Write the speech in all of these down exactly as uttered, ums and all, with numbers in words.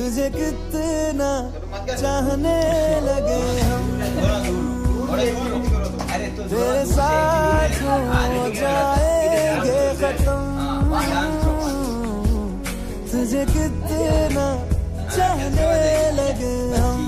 तुझे कितना चाहने लगे हम, तेरे साथ हो जाएंगे खत्म, तुझे कितना चाहने लगे हम।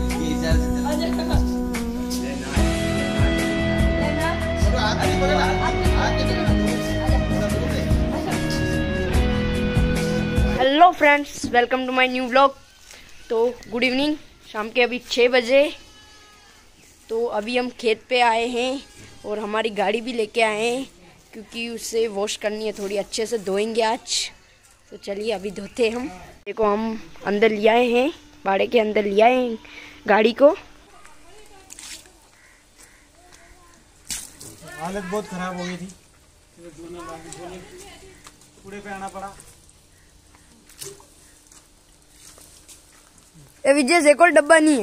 Hello friends, welcome to my new vlog. तो गुड इवनिंग। शाम के अभी छः बजे। तो अभी हम खेत पे आए हैं और हमारी गाड़ी भी लेके आए हैं क्योंकि उसे वॉश करनी है, थोड़ी अच्छे से धोएंगे आज। तो चलिए अभी धोते हम। देखो हम अंदर ले आए हैं, बाड़े के अंदर ले आए हैं गाड़ी को। हालत बहुत खराब हो गई थी, कूड़े पे आना पड़ा। ए विजय से कोई डब्बा नहीं है।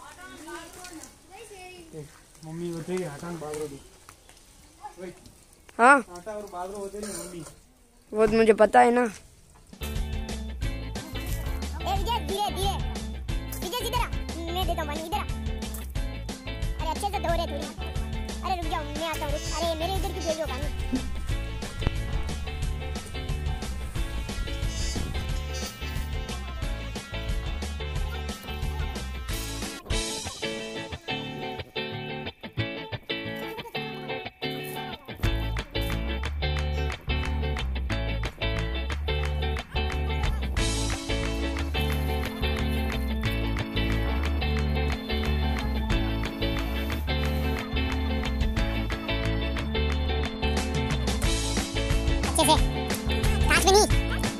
मम्मी होते ही हटा बादरो दी। हाँ आटा और बादरो होते नहीं मम्मी, वो तो मुझे पता है ना। ए विजय धीरे धीरे, विजय इधर आ, मैं देता हूँ पानी, इधर आ। अरे अच्छे से धो रहे थोड़ी। अरे रुक जाओ, मैं आता हूँ। अरे मेरे इधर क्यों भेजो पानी? अच्छे से, कांच में नहीं,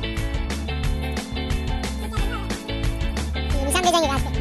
निशान दे जाएंगे कांच पे।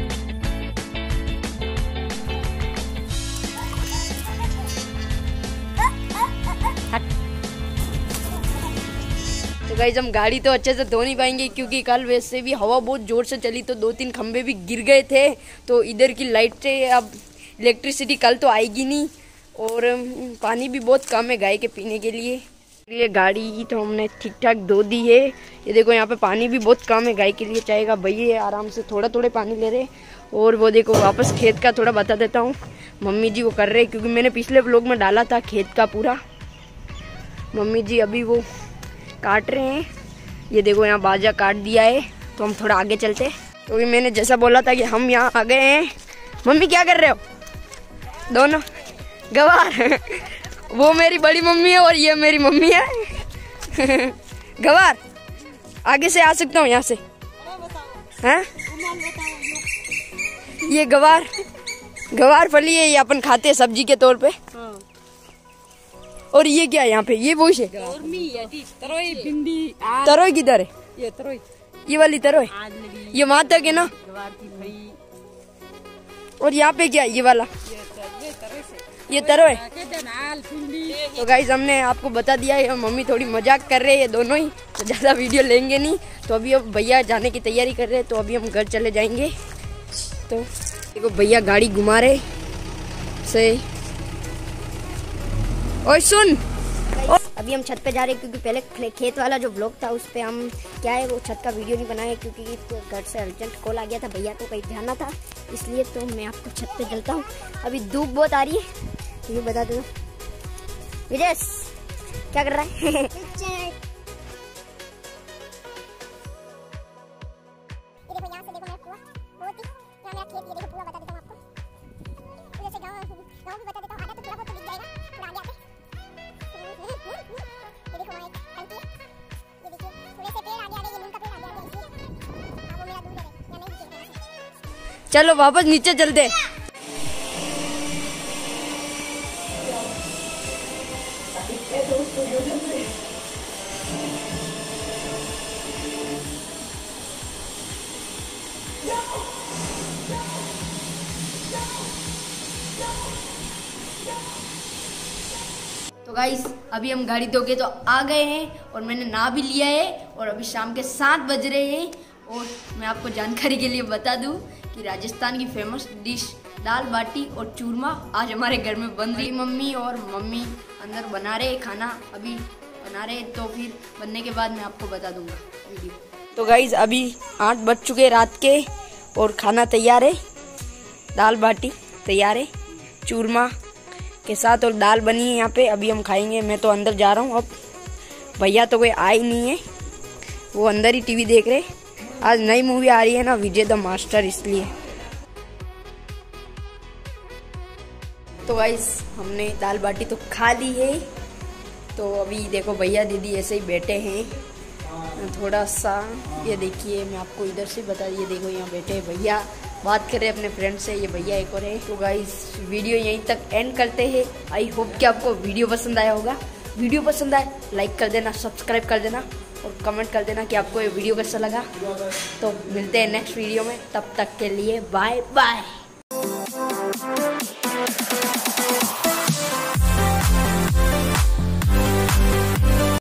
तो गाइस हम गाड़ी तो अच्छे से धो नहीं पाएंगे क्योंकि कल वैसे भी हवा बहुत जोर से चली तो दो तीन खंभे भी गिर गए थे। तो इधर की लाइटें, अब इलेक्ट्रिसिटी कल तो आएगी नहीं और पानी भी बहुत कम है गाय के पीने के लिए। ये गाड़ी तो हमने ठीक ठाक धो दी है। ये देखो यहाँ पे पानी भी बहुत कम है गाय के लिए, चाहेगा भैया आराम से थोड़ा थोड़ा पानी ले रहे। और वो देखो वापस खेत का थोड़ा बता देता हूँ, मम्मी जी वो कर रहे क्योंकि मैंने पिछले व्लॉग में डाला था खेत का पूरा। मम्मी जी अभी वो काट रहे हैं। ये देखो यहाँ बाजा काट दिया है। तो हम थोड़ा आगे चलते क्योंकि तो मैंने जैसा बोला था कि हम यहाँ आ गए हैं। मम्मी क्या कर रहे हो? दोनों गवार वो मेरी बड़ी मम्मी है और ये मेरी मम्मी है। गवार आगे से आ सकता हूँ यहाँ से? हैं? ये गवार गवार फली है, ये अपन खाते हैं सब्जी के तौर पे। और ये क्या है यहाँ पे? ये बोश है। तरोई किधर है? ये तरोई, ये वाली तरोई, ये माता के ना। और यहाँ पे क्या है? ये वाला, ये तरोई। तो गाइस हमने आपको बता दिया है, मम्मी थोड़ी मजाक कर रहे हैं दोनों ही, तो ज़्यादा वीडियो लेंगे नहीं। तो अभी अब भैया जाने की तैयारी कर रहे हैं, तो अभी हम घर चले जाएंगे। तो देखो भैया गाड़ी घुमा रहे से। ओए सुन, अभी हम छत पे जा रहे हैं क्योंकि पहले खेत वाला जो ब्लॉग था उस पे हम क्या है वो छत का वीडियो नहीं बनाया क्योंकि घर से अर्जेंट कॉल आ गया था, भैया को कहीं जाना था इसलिए। तो मैं आपको छत पे चलता हूँ। अभी धूप बहुत आ रही है, ये बता दो। विजय क्या कर रहा है? चलो वापस नीचे चलते। तो गाइस अभी हम गाड़ी धो के तो आ गए हैं और मैंने नहा भी लिया है और अभी शाम के सात बज रहे हैं। और मैं आपको जानकारी के लिए बता दूं कि राजस्थान की फेमस डिश दाल बाटी और चूरमा आज हमारे घर में बन रही। मम्मी और मम्मी अंदर बना रहे खाना, अभी बना रहे, तो फिर बनने के बाद मैं आपको बता दूंगा वीडियो। तो गाइज अभी आठ बज चुके रात के और खाना तैयार है। दाल बाटी तैयार है चूरमा के साथ और दाल बनी है यहाँ पे। अभी हम खाएंगे। मैं तो अंदर जा रहा हूँ अब। भैया तो कोई आए नहीं है, वो अंदर ही टीवी देख रहे। आज नई मूवी आ रही है ना, विजय द मास्टर, इसलिए। तो गाइस हमने दाल बाटी तो खा ली है। तो अभी देखो भैया दीदी ऐसे ही बैठे हैं थोड़ा सा। ये देखिए मैं आपको इधर से बता, ये देखो यहाँ बैठे हैं भैया, बात कर रहे हैं अपने फ्रेंड से। ये भैया एक और है। तो गाइस वीडियो यहीं तक एंड करते हैं। आई होप कि आपको वीडियो पसंद आया होगा। वीडियो पसंद आए लाइक कर देना, सब्सक्राइब कर देना और कमेंट कर देना कि आपको ये वीडियो कैसा लगा। तो मिलते हैं नेक्स्ट वीडियो में, तब तक के लिए बाय बाय।